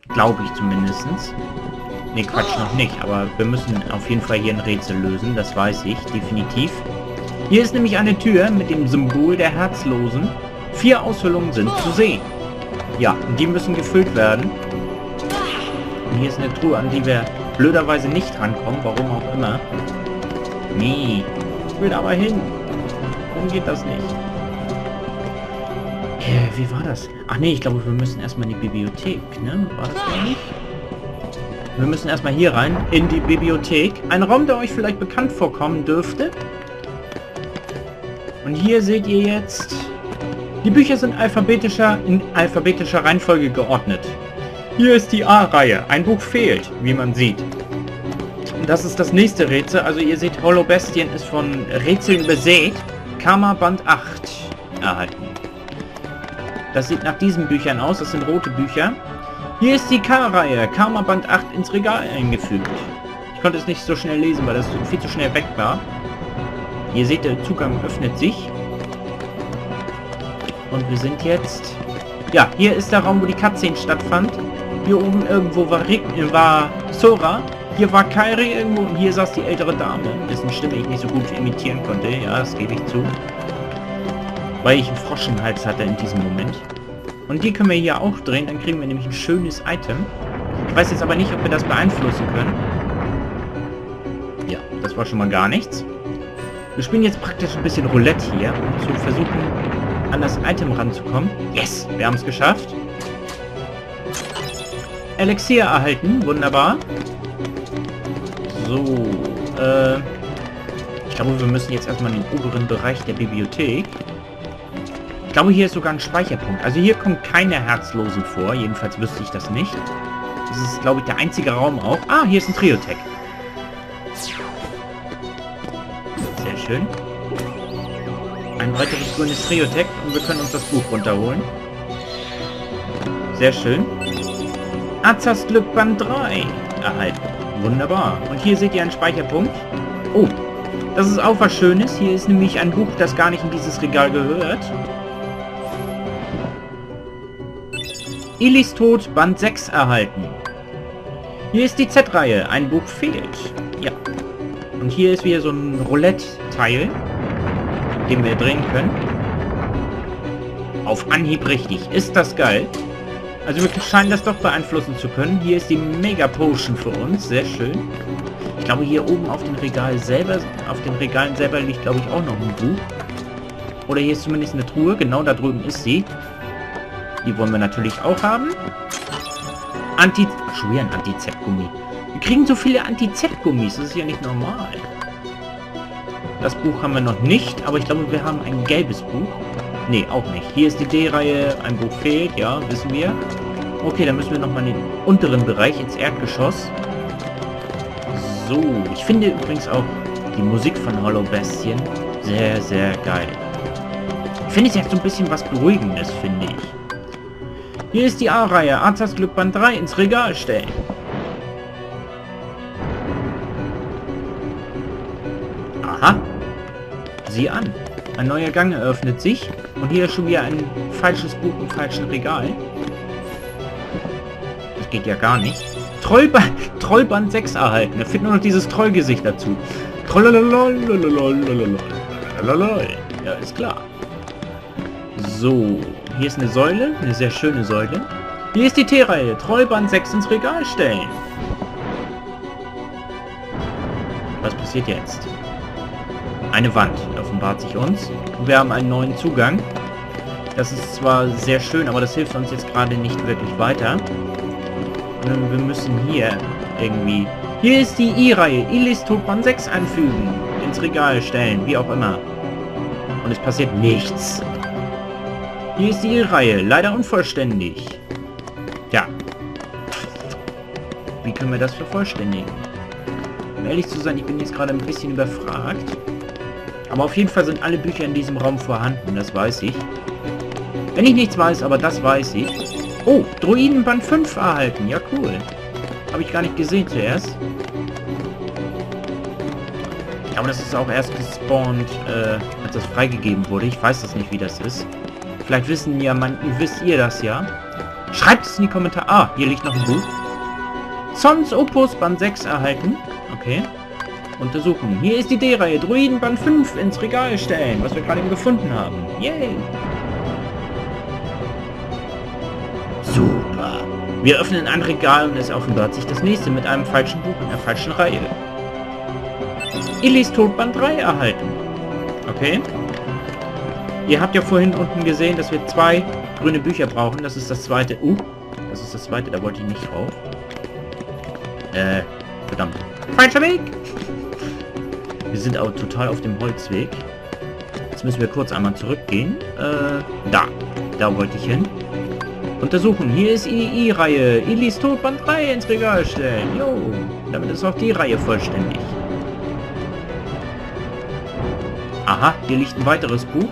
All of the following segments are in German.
Glaube ich zumindest. Ne, Quatsch, noch nicht. Aber wir müssen auf jeden Fall hier ein Rätsel lösen. Das weiß ich, definitiv. Hier ist nämlich eine Tür mit dem Symbol der Herzlosen. 4 Aushöhlungen sind zu sehen. Ja, und die müssen gefüllt werden. Und hier ist eine Truhe, an die wir blöderweise nicht rankommen. Warum auch immer. Nee. Ich will da aber hin. Warum geht das nicht? Wie war das? Ach nee, ich glaube, wir müssen erstmal in die Bibliothek, ne? War das gar nicht? Wir müssen erstmal hier rein, in die Bibliothek. Ein Raum, der euch vielleicht bekannt vorkommen dürfte. Und hier seht ihr jetzt... Die Bücher sind in alphabetischer Reihenfolge geordnet. Hier ist die A-Reihe. Ein Buch fehlt, wie man sieht. Das ist das nächste Rätsel. Also ihr seht, Holobestien ist von Rätseln besät. Karma Band 8 erhalten. Das sieht nach diesen Büchern aus. Das sind rote Bücher. Hier ist die K-Reihe. Karma Band 8 ins Regal eingefügt. Ich konnte es nicht so schnell lesen, weil das viel zu schnell weg war. Ihr seht, der Zugang öffnet sich. Und wir sind jetzt... Ja, hier ist der Raum, wo die Cutscene stattfand. Hier oben irgendwo war Sora. Hier war Kairi irgendwo und hier saß die ältere Dame, dessen Stimme ich nicht so gut imitieren konnte. Ja, das gebe ich zu. Weil ich einen Frosch im Hals hatte in diesem Moment. Und die können wir hier auch drehen, dann kriegen wir nämlich ein schönes Item. Ich weiß jetzt aber nicht, ob wir das beeinflussen können. Ja, das war schon mal gar nichts. Wir spielen jetzt praktisch ein bisschen Roulette hier, um zu versuchen, an das Item ranzukommen. Yes, wir haben es geschafft. Elixier erhalten, wunderbar. So, ich glaube, wir müssen jetzt erstmal in den oberen Bereich der Bibliothek. Ich glaube, hier ist sogar ein Speicherpunkt. Also hier kommen keine Herzlosen vor. Jedenfalls wüsste ich das nicht. Das ist, glaube ich, der einzige Raum auch. Ah, hier ist ein Triotech. Sehr schön. Ein weiteres grünes Triotech und wir können uns das Buch runterholen. Sehr schön. Azas Glück Band 3 erhalten. Wunderbar. Und hier seht ihr einen Speicherpunkt. Oh, das ist auch was Schönes. Hier ist nämlich ein Buch, das gar nicht in dieses Regal gehört. Ilis Tod Band 6 erhalten. Hier ist die Z-Reihe. Ein Buch fehlt. Ja. Und hier ist wieder so ein Roulette-Teil, den wir drehen können. Auf Anhieb richtig. Ist das geil? Also wir scheinen das doch beeinflussen zu können. Hier ist die Mega Potion für uns. Sehr schön. Ich glaube, hier oben auf den Regalen selber liegt, glaube ich, auch noch ein Buch. Oder hier ist zumindest eine Truhe. Genau, da drüben ist sie. Die wollen wir natürlich auch haben. Schon wieder ein Anti-Z-Gummi. Wir kriegen so viele Anti-Z-Gummis. Das ist ja nicht normal. Das Buch haben wir noch nicht, aber ich glaube, wir haben ein gelbes Buch. Nee, auch nicht. Hier ist die D-Reihe, ein Buch fehlt, ja, wissen wir. Okay, dann müssen wir nochmal in den unteren Bereich, ins Erdgeschoss. So, ich finde übrigens auch die Musik von Holobestien sehr, sehr geil. Ich finde, es hat so ein bisschen was Beruhigendes, finde ich. Hier ist die A-Reihe, Azas Glück Band 3 ins Regal stellen. Aha. Sieh an. Ein neuer Gang eröffnet sich. Und hier ist schon wieder ein falsches Buch im falschen Regal. Das geht ja gar nicht. Trollband 6 erhalten. Da fehlt nur noch dieses Trollgesicht dazu. Ja, ist klar. So. Hier ist eine Säule. Eine sehr schöne Säule. Hier ist die T-Reihe. Trollband 6 ins Regal stellen. Was passiert jetzt? Eine Wand offenbart sich uns. Und wir haben einen neuen Zugang. Das ist zwar sehr schön, aber das hilft uns jetzt gerade nicht wirklich weiter. Und wir müssen hier irgendwie... Hier ist die I-Reihe. Ilis Tod Band 6 einfügen. Ins Regal stellen. Wie auch immer. Und es passiert nichts. Hier ist die I-Reihe. Leider unvollständig. Tja. Wie können wir das vervollständigen? Um ehrlich zu sein, ich bin jetzt gerade ein bisschen überfragt. Aber auf jeden Fall sind alle Bücher in diesem Raum vorhanden, das weiß ich. Wenn ich nichts weiß, aber das weiß ich. Oh, Druidenband 5 erhalten, ja cool. Habe ich gar nicht gesehen zuerst. Aber das ist auch erst gespawnt, als das freigegeben wurde. Ich weiß das nicht, wie das ist. Vielleicht wisst ihr das ja. Schreibt es in die Kommentare. Ah, hier liegt noch ein Buch. Zons Opus Band 6 erhalten. Okay. Untersuchen. Hier ist die D-Reihe. Druiden Band 5 ins Regal stellen, was wir gerade eben gefunden haben. Yay. Super. Wir öffnen ein Regal und es offenbart sich das nächste mit einem falschen Buch in der falschen Reihe. Illis Tod Band 3 erhalten. Okay. Ihr habt ja vorhin unten gesehen, dass wir 2 grüne Bücher brauchen. Das ist das zweite. Das ist das zweite, da wollte ich nicht drauf. Verdammt. Falscher Weg! Wir sind aber total auf dem Holzweg. Jetzt müssen wir kurz einmal zurückgehen. Da wollte ich hin. Untersuchen. Hier ist die I-Reihe. Illis Tod Band 3 ins Regal stellen. Jo. Damit ist auch die Reihe vollständig. Aha, hier liegt ein weiteres Buch.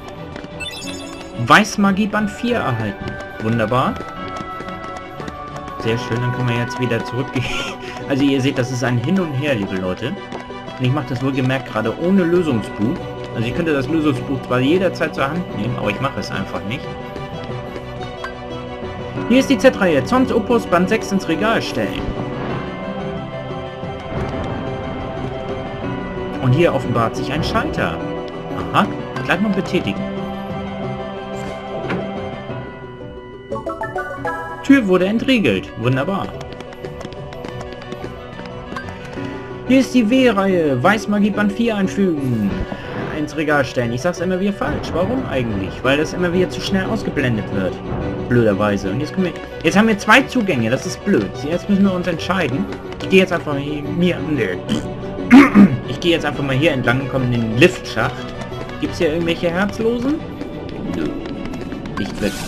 Weißmagie Band 4 erhalten. Wunderbar. Sehr schön, dann können wir jetzt wieder zurückgehen. Also ihr seht, das ist ein Hin und Her, liebe Leute. Und ich mache das wohlgemerkt gerade ohne Lösungsbuch. Also ich könnte das Lösungsbuch zwar jederzeit zur Hand nehmen, aber ich mache es einfach nicht. Hier ist die Z-Reihe. Zons Opus Band 6 ins Regal stellen. Und hier offenbart sich ein Schalter. Aha, gleich mal betätigen. Tür wurde entriegelt. Wunderbar. Hier ist die W-Reihe. Weißmagie Band 4 einfügen. Ins Regal stellen. Ich sag's immer wieder falsch. Warum eigentlich? Weil das immer wieder zu schnell ausgeblendet wird. Blöderweise. Und jetzt haben wir 2 Zugänge. Das ist blöd. Jetzt müssen wir uns entscheiden. Ich gehe jetzt einfach Ich gehe jetzt einfach mal hier entlang und komme in den Liftschacht. Gibt es hier irgendwelche Herzlosen? Nö. Nicht wirklich.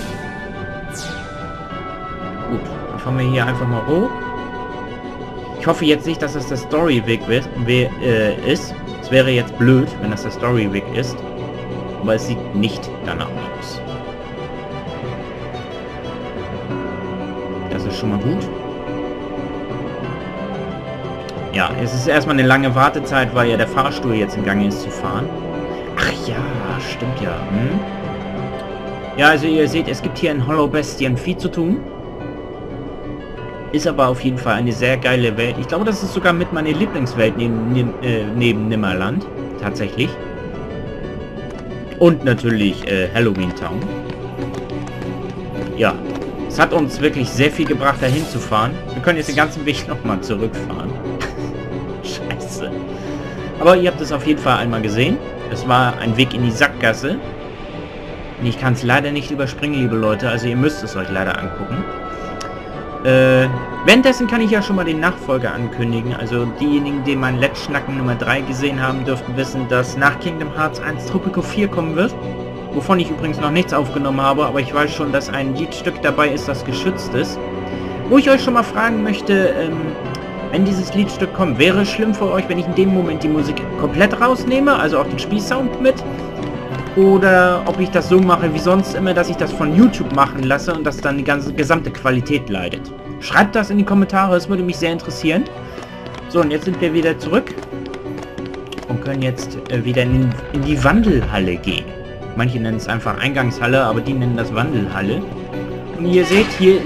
Gut, dann fahren wir hier einfach mal hoch. Ich hoffe jetzt nicht, dass das der Storyweg ist. Es wäre jetzt blöd, wenn das der Storyweg ist. Aber es sieht nicht danach aus. Das ist schon mal gut. Ja, es ist erstmal eine lange Wartezeit, weil ja der Fahrstuhl jetzt im Gange ist zu fahren. Ach ja, stimmt ja. Ja, also ihr seht, es gibt hier in Hollow Bastion viel zu tun. Ist aber auf jeden Fall eine sehr geile Welt. Ich glaube, das ist sogar mit meiner Lieblingswelt neben Nimmerland. Tatsächlich. Und natürlich Halloween Town. Ja, es hat uns wirklich sehr viel gebracht, dahin zu fahren. Wir können jetzt den ganzen Weg nochmal zurückfahren. Scheiße. Aber ihr habt es auf jeden Fall einmal gesehen. Es war ein Weg in die Sackgasse. Ich kann es leider nicht überspringen, liebe Leute. Also ihr müsst es euch leider angucken. Währenddessen kann ich ja schon mal den Nachfolger ankündigen. Also diejenigen, die mein Let's Schnacken Nummer 3 gesehen haben, dürften wissen, dass nach Kingdom Hearts 1 Tropico 4 kommen wird. Wovon ich übrigens noch nichts aufgenommen habe, aber ich weiß schon, dass ein Liedstück dabei ist, das geschützt ist. Wo ich euch schon mal fragen möchte, wenn dieses Liedstück kommt, wäre es schlimm für euch, wenn ich in dem Moment die Musik komplett rausnehme, also auch den Spielsound mit? Oder ob ich das so mache wie sonst immer, dass ich das von YouTube machen lasse und dass dann die ganze gesamte Qualität leidet. Schreibt das in die Kommentare, es würde mich sehr interessieren. So, und jetzt sind wir wieder zurück und können jetzt wieder in die Wandelhalle gehen. Manche nennen es einfach Eingangshalle, aber die nennen das Wandelhalle. Und ihr seht, hier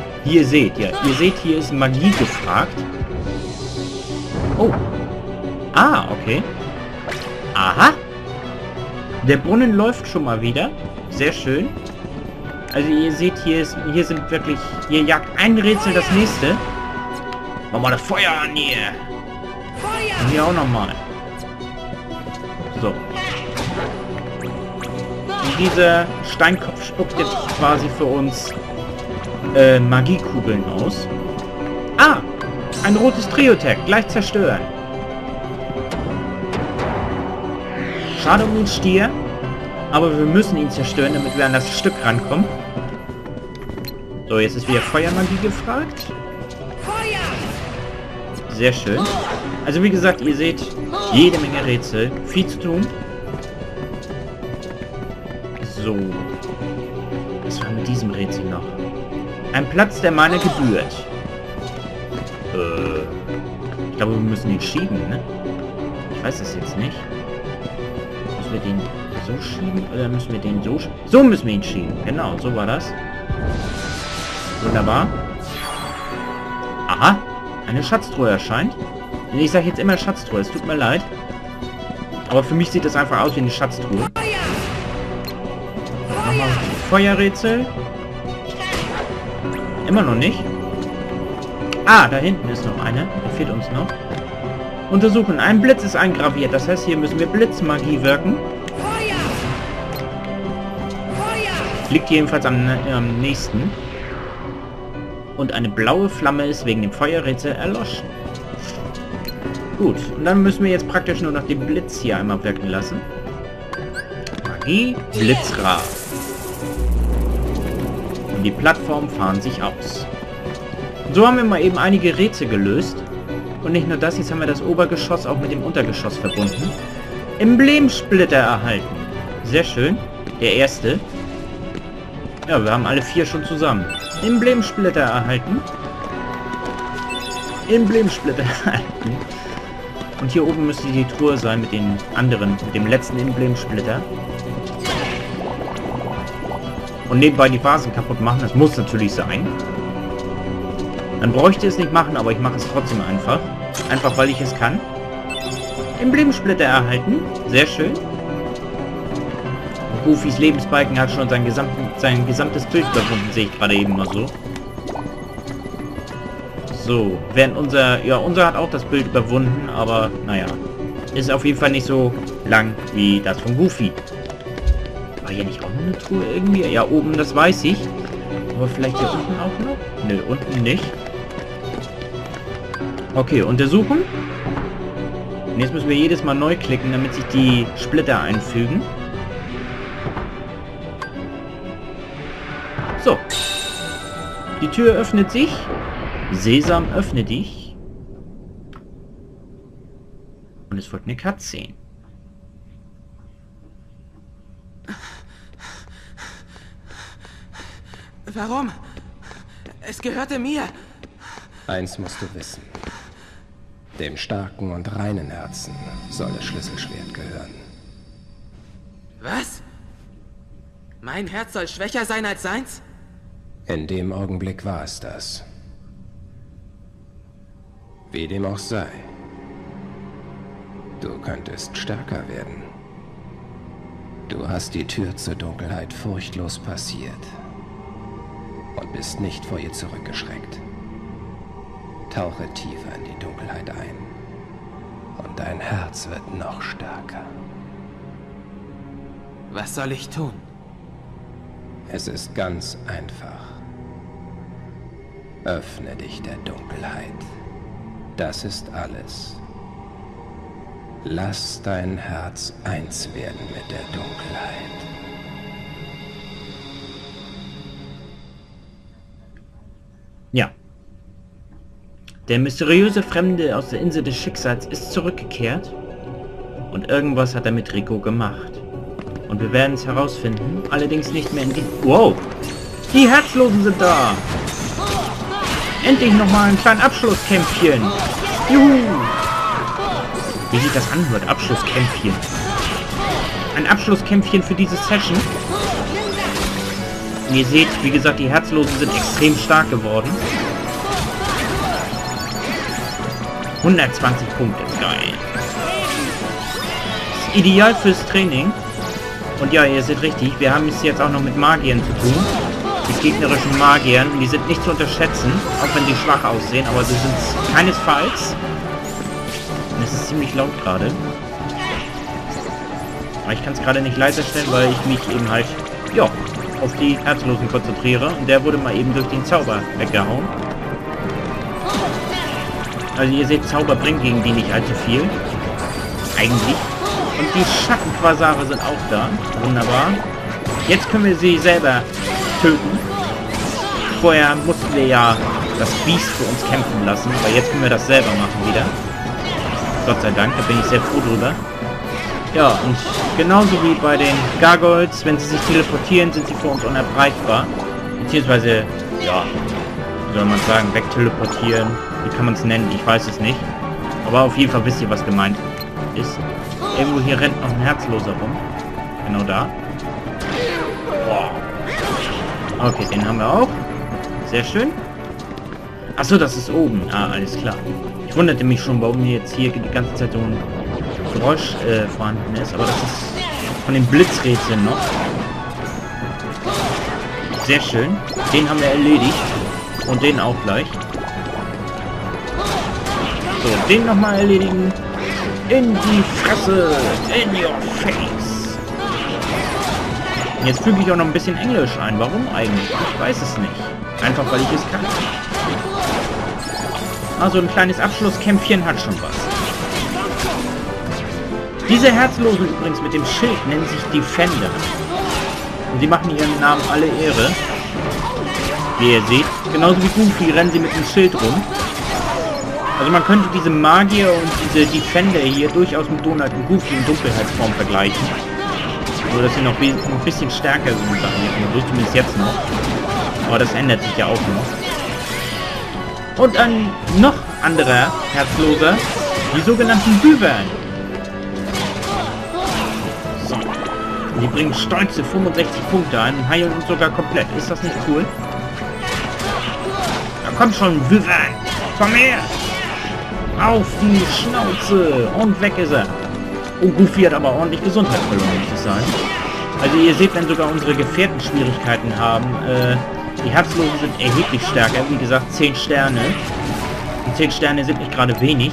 ist Magie gefragt. Oh. Ah, okay. Aha. Der Brunnen läuft schon mal wieder. Sehr schön. Also ihr seht, hier sind wirklich... Hier jagt ein Rätsel das nächste. Mach mal das Feuer an hier. Und hier auch nochmal. So. Und dieser Steinkopf spuckt jetzt quasi für uns Magiekugeln aus. Ah! Ein rotes Trio-Tag. Gleich zerstören. Schade um den Stier, aber wir müssen ihn zerstören, damit wir an das Stück rankommen. So, jetzt ist wieder Feuermagie gefragt. Sehr schön. Also wie gesagt, ihr seht, jede Menge Rätsel, viel zu tun. So. Was war mit diesem Rätsel noch? Ein Platz, der meiner gebührt. Ich glaube, wir müssen ihn schieben, ne? Ich weiß das jetzt nicht. Müssen wir den so schieben oder müssen wir den so schieben? So müssen wir ihn schieben. Genau, so war das. Wunderbar. Aha, eine Schatztruhe erscheint. Ich sage jetzt immer Schatztruhe, es tut mir leid. Aber für mich sieht das einfach aus wie eine Schatztruhe. Nochmal Feuerrätsel. Immer noch nicht. Ah, da hinten ist noch eine. Da fehlt uns noch. Untersuchen. Ein Blitz ist eingraviert. Das heißt, hier müssen wir Blitzmagie wirken. Liegt jedenfalls am nächsten. Und eine blaue Flamme ist wegen dem Feuerrätsel erloschen. Gut. Und dann müssen wir jetzt praktisch nur noch den Blitz hier einmal wirken lassen. Magie, Blitzrad. Und die Plattformen fahren sich aus. So haben wir mal eben einige Rätsel gelöst. Und nicht nur das, jetzt haben wir das Obergeschoss auch mit dem Untergeschoss verbunden. Emblemsplitter erhalten. Sehr schön. Der erste. Ja, wir haben alle 4 schon zusammen. Emblemsplitter erhalten. Emblemsplitter erhalten. Und hier oben müsste die Truhe sein mit den anderen, mit dem letzten Emblemsplitter. Und nebenbei die Vasen kaputt machen, das muss natürlich sein. Dann bräuchte es nicht machen, aber ich mache es trotzdem einfach. Einfach, weil ich es kann. Emblemsplitter erhalten. Sehr schön. Goofys Lebensbalken hat schon sein gesamtes Bild überwunden, sehe ich gerade eben mal so. So, während unser hat auch das Bild überwunden, aber naja. Ist auf jeden Fall nicht so lang wie das von Goofy. War hier nicht auch noch eine Truhe irgendwie? Ja, oben, das weiß ich. Aber vielleicht hier unten auch noch? Nö, unten nicht. Okay, untersuchen. Und jetzt müssen wir jedes Mal neu klicken, damit sich die Splitter einfügen. So. Die Tür öffnet sich. Sesam, öffne dich. Und es folgt eine Cutscene. Warum? Es gehörte mir. Eins musst du wissen. Dem starken und reinen Herzen soll das Schlüsselschwert gehören. Was? Mein Herz soll schwächer sein als seins? In dem Augenblick war es das. Wie dem auch sei. Du könntest stärker werden. Du hast die Tür zur Dunkelheit furchtlos passiert und bist nicht vor ihr zurückgeschreckt. Tauche tiefer in die Dunkelheit ein und dein Herz wird noch stärker. Was soll ich tun? Es ist ganz einfach. Öffne dich der Dunkelheit. Das ist alles. Lass dein Herz eins werden mit der Dunkelheit. Ja. Der mysteriöse Fremde aus der Insel des Schicksals ist zurückgekehrt. Und irgendwas hat er mit Rico gemacht. Und wir werden es herausfinden. Allerdings nicht mehr in die... Wow! Die Herzlosen sind da! Endlich nochmal ein kleines Abschlusskämpfchen! Juhu! Wie sich das anhört, Abschlusskämpfchen. Ein Abschlusskämpfchen für diese Session. Und ihr seht, wie gesagt, die Herzlosen sind extrem stark geworden. 120 Punkte, geil. Ist ideal fürs Training. Und ja, ihr seht richtig, wir haben es jetzt auch noch mit Magiern zu tun. Mit gegnerischen Magiern. Und die sind nicht zu unterschätzen, auch wenn sie schwach aussehen, aber sie sind es keinesfalls. Und es ist ziemlich laut gerade. Aber ich kann es gerade nicht leiser stellen, weil ich mich eben halt, ja, auf die Herzlosen konzentriere. Und der wurde mal eben durch den Zauber weggehauen. Also ihr seht, Zauber bringt gegen die nicht allzu viel. Eigentlich. Und die Schattenquasare sind auch da. Wunderbar. Jetzt können wir sie selber töten. Vorher mussten wir ja das Biest für uns kämpfen lassen. Aber jetzt können wir das selber machen wieder. Gott sei Dank, da bin ich sehr froh drüber. Ja, und genauso wie bei den Gargoyles, wenn sie sich teleportieren, sind sie für uns unerreichbar. Beziehungsweise, ja, wie soll man sagen, wegteleportieren. Wie kann man es nennen? Ich weiß es nicht. Aber auf jeden Fall wisst ihr, was gemeint ist. Irgendwo hier rennt noch ein Herzloser rum. Genau da. Boah. Okay, den haben wir auch. Sehr schön. Achso, das ist oben. Ah, alles klar. Ich wunderte mich schon, warum jetzt hier die ganze Zeit so ein Geräusch vorhanden ist. Aber das ist von den Blitzrätseln noch. Sehr schön. Den haben wir erledigt. Und den auch gleich. So, den nochmal erledigen. In die Fresse. In your face. Und jetzt füge ich auch noch ein bisschen Englisch ein. Warum eigentlich? Ich weiß es nicht. Einfach, weil ich es kann. Also ein kleines Abschlusskämpfchen hat schon was. Diese Herzlosen übrigens mit dem Schild nennen sich Defender. Und sie machen ihren Namen alle Ehre. Wie ihr seht, genauso wie Goofy rennen sie mit dem Schild rum. Also man könnte diese Magier und diese Defender hier durchaus mit Donald und Goofy in Dunkelheitsform vergleichen. Nur dass sie noch ein bisschen stärker sind, sagen wir so, zumindest jetzt noch. Aber das ändert sich ja auch noch. Und ein noch anderer Herzloser, die sogenannten Bübern. So. Die bringen stolze 65 Punkte ein und heilen uns sogar komplett. Ist das nicht cool? Da kommt schon, Bübern! Komm her! Auf die Schnauze! Und weg ist er! Und Goofy hat aber ordentlich Gesundheit verloren, muss ich sagen. Also ihr seht, wenn sogar unsere Gefährten Schwierigkeiten haben, die Herzlosen sind erheblich stärker. Wie gesagt, 10 Sterne. Und 10 Sterne sind nicht gerade wenig.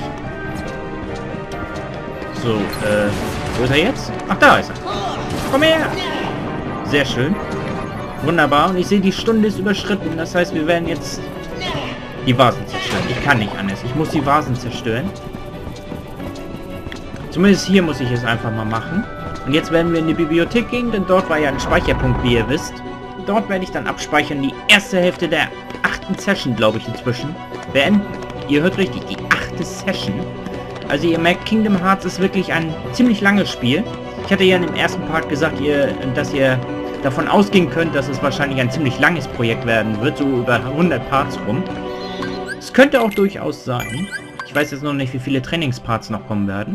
So, wo ist er jetzt? Ach, da ist er. Komm her! Sehr schön. Wunderbar. Und ich sehe, die Stunde ist überschritten. Das heißt, wir werden jetzt die Vasen zerstören. Ich kann nicht anders. Ich muss die Vasen zerstören. Zumindest hier muss ich es einfach mal machen. Und jetzt werden wir in die Bibliothek gehen, denn dort war ja ein Speicherpunkt, wie ihr wisst. Dort werde ich dann abspeichern, die erste Hälfte der 8. Session, glaube ich, inzwischen beenden. Ihr hört richtig, die 8. Session. Also ihr merkt, Kingdom Hearts ist wirklich ein ziemlich langes Spiel. Ich hatte ja in dem ersten Part gesagt, dass ihr davon ausgehen könnt, dass es wahrscheinlich ein ziemlich langes Projekt werden wird, so über 100 Parts rum. Es könnte auch durchaus sein. Ich weiß jetzt noch nicht, wie viele Trainingsparts noch kommen werden.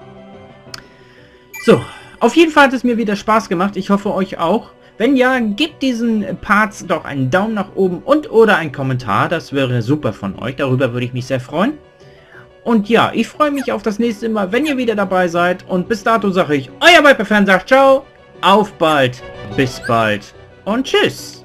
So, auf jeden Fall hat es mir wieder Spaß gemacht. Ich hoffe, euch auch. Wenn ja, gebt diesen Parts doch einen Daumen nach oben und oder einen Kommentar. Das wäre super von euch. Darüber würde ich mich sehr freuen. Und ja, ich freue mich auf das nächste Mal, wenn ihr wieder dabei seid. Und bis dato sage ich, euer Viper-Fan sagt ciao, auf bald, bis bald und tschüss.